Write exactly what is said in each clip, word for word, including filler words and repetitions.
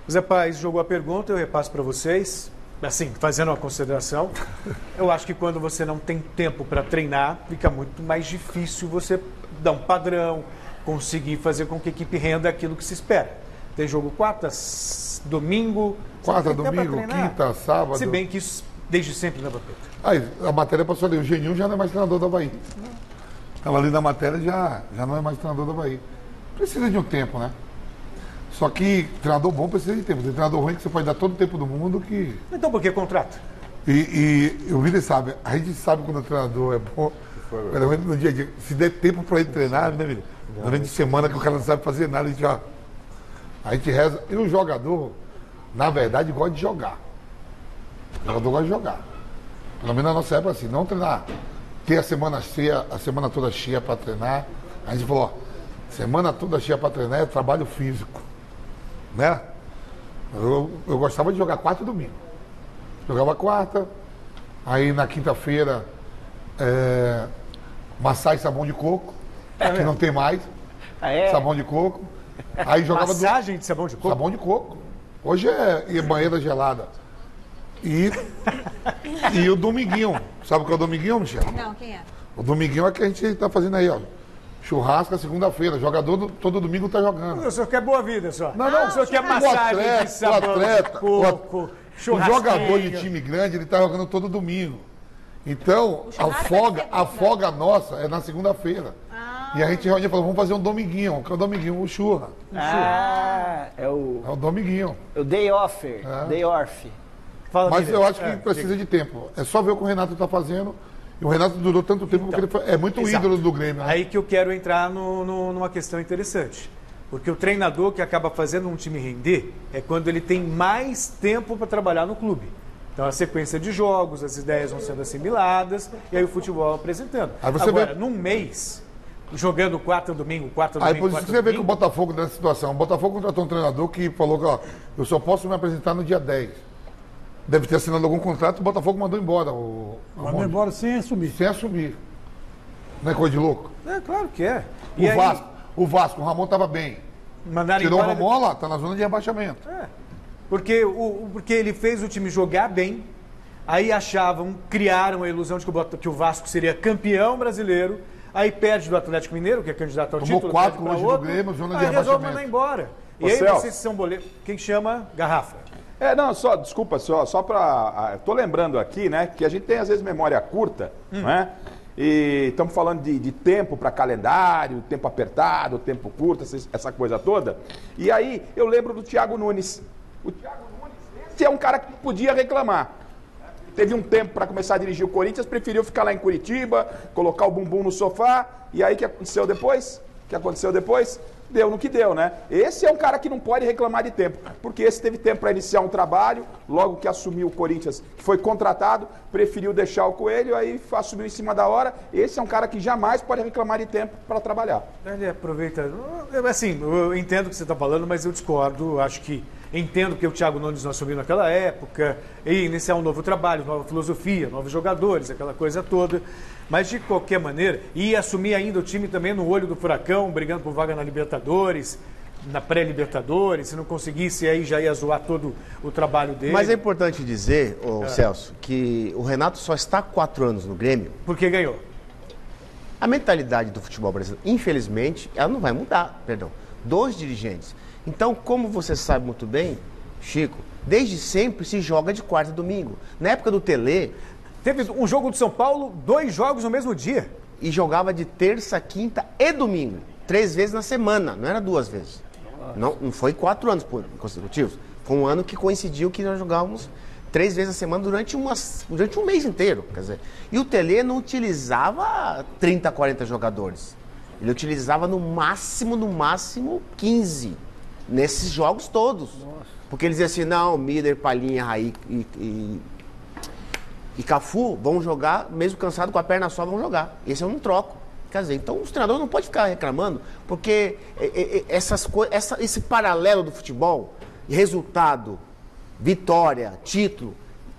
Zé Paz jogou a pergunta, eu repasso para vocês. Assim, fazendo uma consideração, eu acho que quando você não tem tempo para treinar, fica muito mais difícil você dar um padrão, conseguir fazer com que a equipe renda aquilo que se espera. Tem jogo quarta, domingo... Quarta, domingo, quinta, sábado... Se bem que isso desde sempre na Vampeta. Aí, a matéria passou ali, o Geninho já não é mais treinador do Avaí. Estava ali na matéria, já, já não é mais treinador do Avaí. Precisa de um tempo, né? Só que treinador bom precisa de tempo. Tem treinador ruim que você pode dar todo o tempo do mundo que... Então por que contrato? E, e o líder sabe, a gente sabe quando o treinador é bom, pelo menos no dia a dia. Se der tempo para ele treinar, né, Vini? Durante a semana que o cara não sabe fazer nada, a gente já... A gente reza. E o jogador, na verdade, gosta de jogar. O jogador gosta de jogar. Pelo menos na nossa época, assim, não treinar. Ter a semana cheia, a semana toda cheia para treinar. A gente falou, ó, semana toda cheia para treinar é trabalho físico. Né? Eu, eu gostava de jogar quarta e domingo. Jogava quarta, aí na quinta-feira, é, massagem e sabão de coco, é que não tem mais. Ah, é? Sabão de coco. Aí jogava Massagem do... de sabão de coco? Sabão de coco. Hoje é e banheira gelada. E, e o dominguinho. Sabe o que é o dominguinho, Michel? Não, quem é? O dominguinho é que a gente está fazendo aí, ó. Churrasco segunda-feira. Jogador do, todo domingo tá jogando. O senhor quer boa vida, só. Não, não. O senhor quer o massagem atleta, de sabão o atleta, de coco, o, o jogador de time grande, ele tá jogando todo domingo. Então, a folga, a folga nossa é na segunda-feira. Ah. E a gente reuniu e falou, vamos fazer um dominguinho. Que é o dominguinho? O churra. Ah, é o... É o dominguinho. O day offer. É. Day off. Fala, Mas Miriam. eu acho que é, precisa diga. de tempo. É só ver o que o Renato está fazendo. E o Renato durou tanto tempo Então, porque ele foi, é muito exato. ídolo do Grêmio. Né? Aí que eu quero entrar no, no, numa questão interessante. Porque o treinador que acaba fazendo um time render é quando ele tem mais tempo para trabalhar no clube. Então a sequência de jogos, as ideias vão sendo assimiladas e aí o futebol apresentando. Aí você Agora, vê... num mês, jogando quarta domingo, quarta Aí domingo, por isso quarta você vê que domingo... o Botafogo nessa situação. O Botafogo contratou um treinador que falou que ó, eu só posso me apresentar no dia dez. Deve ter assinado algum contrato, o Botafogo mandou embora. O, mandou o embora sem assumir. Sem assumir. Não é coisa de louco? É, claro que é. O E aí, Vasco, o Vasco, o Ramon estava bem. mandaram Tirou embora... o Ramon, lá, está na zona de rebaixamento. É. Porque, o, porque ele fez o time jogar bem, aí achavam, criaram a ilusão de que o, que o Vasco seria campeão brasileiro, aí perde do Atlético Mineiro, que é candidato ao Tomou título. quatro perde hoje pra do outro, Grêmio, zona de aí resolve rebaixamento. mandar embora. E Ô, aí Celso. vocês são boleiros. Quem chama? Garrafa. É, não, só, desculpa, só, só para... Tô lembrando aqui, né, que a gente tem às vezes memória curta, hum. né? E estamos falando de, de tempo para calendário, tempo apertado, tempo curto, essa, essa coisa toda. E aí eu lembro do Thiago Nunes. O Thiago Nunes, esse é um cara que podia reclamar. Teve um tempo para começar a dirigir o Corinthians, preferiu ficar lá em Curitiba, colocar o bumbum no sofá. E aí o que aconteceu depois? O que aconteceu depois? Deu no que deu, né? Esse é um cara que não pode reclamar de tempo, porque esse teve tempo para iniciar um trabalho, logo que assumiu o Corinthians, que foi contratado, preferiu deixar o Coelho, aí assumiu em cima da hora. Esse é um cara que jamais pode reclamar de tempo para trabalhar. Ele aproveita... Assim, eu entendo o que você está falando, mas eu discordo. Acho que entendo que o Thiago Nunes não assumiu naquela época, e iniciar um novo trabalho, nova filosofia, novos jogadores, aquela coisa toda. Mas, de qualquer maneira, e assumir ainda o time também no olho do furacão, brigando por vaga na Libertadores, na pré-Libertadores, se não conseguisse, aí já ia zoar todo o trabalho dele. Mas é importante dizer, ô, É. Celso, que o Renato só está há quatro anos no Grêmio. Porque ganhou. A mentalidade do futebol brasileiro, infelizmente, ela não vai mudar, perdão, dos dirigentes. Então, como você sabe muito bem, Chico, desde sempre se joga de quarta a domingo. Na época do Tele... Teve um jogo do São Paulo, dois jogos no mesmo dia. E jogava de terça, quinta e domingo. Três vezes na semana, não era duas vezes. Não, não foi quatro anos consecutivos. Foi um ano que coincidiu que nós jogávamos três vezes na semana durante, umas, durante um mês inteiro. Quer dizer, e o Tele não utilizava trinta, quarenta jogadores. Ele utilizava no máximo, no máximo, quinze. Nesses jogos todos. Nossa. Porque ele dizia assim, não, Miller, Palhinha, Raí e... e E Cafu vão jogar, mesmo cansado com a perna só, vão jogar. Esse eu não troco. Quer dizer, então os treinadores não podem ficar reclamando, porque essas essa, esse paralelo do futebol, resultado, vitória, título,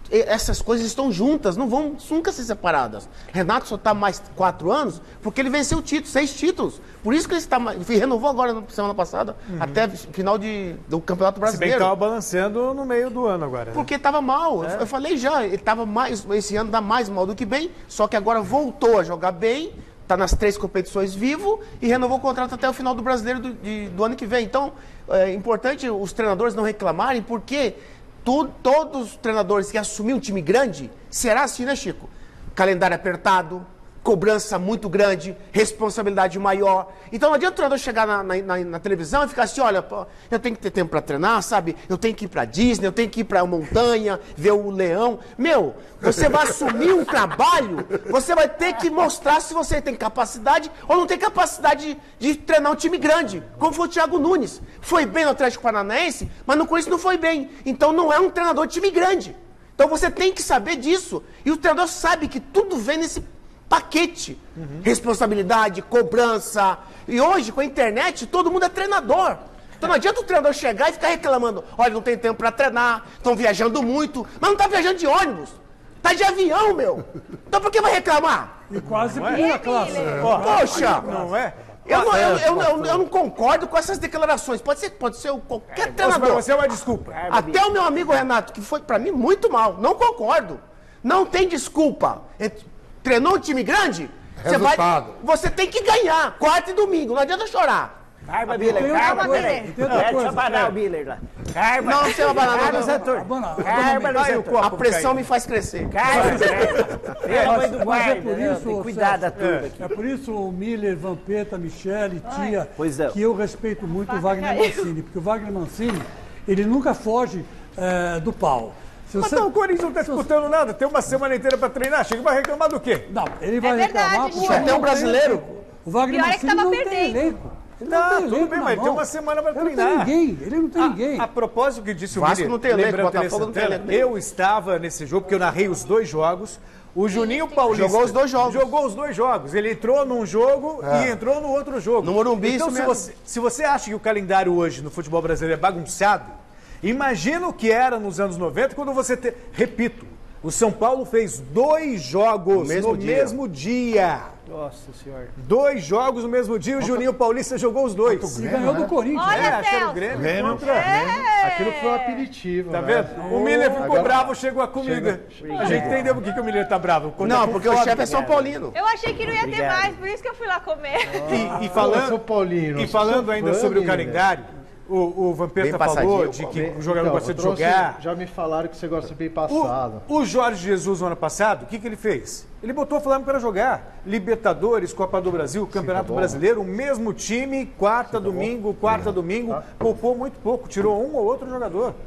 essas coisas estão juntas, não vão nunca ser separadas. Renato só está mais quatro anos porque ele venceu títulos, seis títulos. Por isso que ele está mais, renovou agora na semana passada, uhum. até final de, do Campeonato Brasileiro. Se bem que estava balanceando no meio do ano agora. Né? Porque estava mal. É. Eu falei já, ele estava mais, esse ano está mais mal do que bem, só que agora voltou a jogar bem, está nas três competições vivo e renovou o contrato até o final do Brasileiro do, de, do ano que vem. Então, é importante os treinadores não reclamarem, porque Tu, todos os treinadores que assumir um time grande, será assim, né, Chico? Calendário apertado, cobrança muito grande, responsabilidade maior. Então não adianta o treinador chegar na, na, na televisão e ficar assim, olha, pô, eu tenho que ter tempo para treinar, sabe? Eu tenho que ir para Disney, eu tenho que ir para a montanha, ver o leão. Meu, você vai assumir um trabalho, você vai ter que mostrar se você tem capacidade ou não tem capacidade de, de treinar um time grande, como foi o Thiago Nunes. Foi bem no Atlético Paranaense, mas no Corinthians não foi bem. Então não é um treinador de time grande. Então você tem que saber disso. E o treinador sabe que tudo vem nesse paquete. Uhum. Responsabilidade, cobrança. E hoje, com a internet, todo mundo é treinador. Então não adianta o treinador chegar e ficar reclamando. Olha, não tem tempo para treinar, estão viajando muito. Mas não está viajando de ônibus. Está de avião, meu. Então por que vai reclamar? E quase primeira classe. É. Poxa! Não é? Eu não, eu, eu, eu, eu não concordo com essas declarações. Pode ser, pode ser qualquer treinador. Você é uma desculpa. Até o meu amigo Renato, que foi para mim muito mal. Não concordo. Não tem desculpa. Treinou um time grande? Você, vai, você tem que ganhar, quarta e domingo, não adianta chorar. Carba, Biller, carba, peraí. Deixa eu abanar o Biller lá. Carba. Não, você vai abanar, Carba, não. Zé Turco. Carba, no Zé Turco. A pressão me faz crescer. Carba, Pelo amor do Mas é guarda, por isso, tem cuidado da turma aqui. É por isso o Miller, Vampeta, Michele, Tia, Pois é. que eu respeito muito o Wagner Mancini, porque o Wagner Mancini, ele nunca foge é, do pau. Se Mas você- então, o Corinthians não está disputando nada, tem uma semana inteira para treinar, chega e vai reclamar do quê? Não, ele vai É verdade, reclamar Chico. porque Só tem um não brasileiro. elenco. O Wagner Pior é que Mancini tava não tem perdendo. elenco. Ele Não, não tem tudo elenco bem, na mas ele tem mão. uma semana para Ele não treinar. tem ninguém, ele não tem A, ninguém. a propósito que disse o Vasco Miller, não tem elenco, lembrando Botafogo não tem Tele Santana, elenco. eu estava nesse jogo, porque eu narrei os dois jogos. O Juninho Paulista Jogou os dois jogos. Jogou os dois jogos. Ele entrou num jogo e entrou no outro jogo. No Morumbi, Então, isso se mesmo. você, se você acha que o calendário hoje no futebol brasileiro é bagunçado, imagina o que era nos anos noventa, quando você... Te... Repito, o São Paulo fez dois jogos No mesmo no dia. mesmo dia. Nossa senhora. Dois jogos no mesmo dia, o Juninho Paulista jogou os dois. E ganhou do Corinthians. Olha, É, acho que era o Celso. Grêmio Grêmio, contra... É. Aquilo foi um aperitivo. Tá né? vendo? O Miller ficou Agora- bravo, chegou a comida. A gente entendeu por que, que o Miller tá bravo. Quando tá Não, com porque o fome. chefe é São Paulino. Eu achei que não ia ter Obrigado. mais, por isso que eu fui lá comer. E, e Pô, falando, São Paulino, e eu falando sou ainda fã, sobre o Miller. calendário, o, o Vampeta Bem falou passadinho. de que Bem, o jogador então, gosta eu de trouxe- jogar. Já me falaram que você gosta bem O, passado. o Jorge Jesus, no ano passado, o que, que ele fez? Ele botou o Flamengo para jogar. Libertadores, Copa do Brasil, Campeonato bom. Brasileiro, o mesmo time, quarta, domingo, quarta, domingo, poupou muito pouco, tirou um ou outro jogador.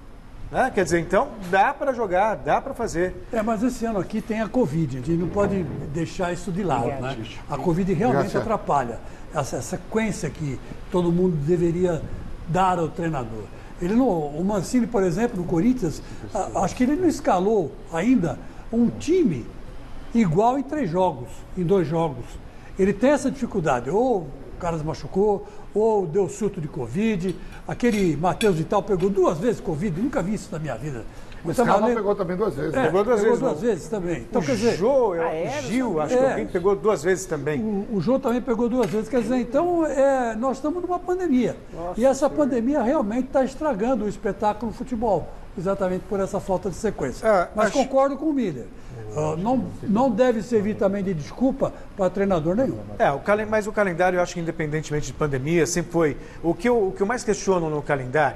Né? Quer dizer, então, dá para jogar, dá para fazer. É, mas esse ano aqui tem a Covid, a gente não pode deixar isso de lado, né? A Covid realmente Obrigado. atrapalha essa sequência que todo mundo deveria dar ao treinador. Ele não, o Mancini, por exemplo, no Corinthians, a- acho que ele não escalou ainda um time igual em três jogos, em dois jogos. Ele tem essa dificuldade, ou o cara se machucou, ou deu surto de Covid. Aquele Matheus Vital pegou duas vezes Covid, nunca vi isso na minha vida. O Então, Scarpa valeu- pegou também duas vezes. É, né? Pegou duas vezes, duas não. vezes também. Então, o quer dizer, Jô, eu- Ah, é? o Gil, acho que É. alguém pegou duas vezes também. o, o João também pegou duas vezes. Quer dizer, então, é, nós estamos numa pandemia. e essa pandemia realmente está estragando o espetáculo do futebol, exatamente por essa falta de sequência. Ah, Mas acho- concordo com o Miller. Ah, não, não deve servir também de desculpa para treinador nenhum. É, o calen- mas o calendário, eu acho que independentemente de pandemia, sempre foi... O que eu, o que eu mais questiono no calendário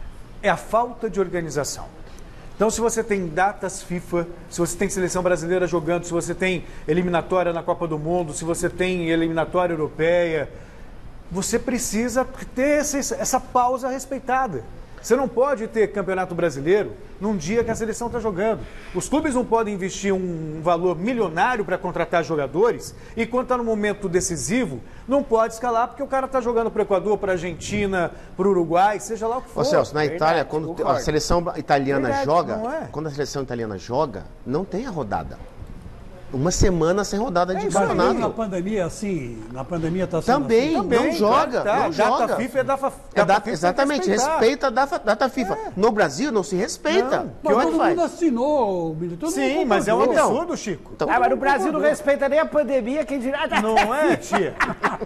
é a falta de organização. Então, se você tem datas FIFA, se você tem seleção brasileira jogando, se você tem eliminatória na Copa do Mundo, se você tem eliminatória europeia, você precisa ter essa, essa pausa respeitada. Você não pode ter campeonato brasileiro num dia que a seleção está jogando. Os clubes não podem investir um valor milionário para contratar jogadores e quando está no momento decisivo, não pode escalar porque o cara está jogando para o Equador, para a Argentina, para o Uruguai, seja lá o que for. Ô Celso, na Verdade, Itália, quando a concordo. seleção italiana Verdade, joga, não é? quando a seleção italiana joga, não tem a rodada. Uma semana sem rodada de Mas mesmo na campeonato. pandemia, assim, na pandemia está sendo Também, assim. não joga, tá. não Data joga. FIFA é data, É data data- FIFA exatamente, tem que respeitar. respeita a data, data FIFA. No Brasil não se respeita. Não. Que Mas hora todo faz? mundo assinou, Billy, todo Sim, mundo mas é um concordou. absurdo, Chico. Então, Ah, mas no Brasil não respeita nem a pandemia, quem dirá... Não é, tia?